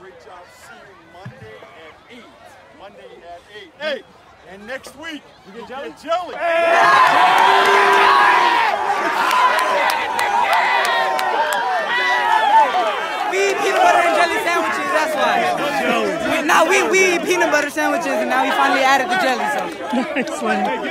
Great job. See you Monday at 8. Monday at 8. Hey, and next week, you get jelly? Jelly. We eat peanut butter and jelly sandwiches, that's why. We eat peanut butter sandwiches, and now we finally added the jelly, so. Nice one.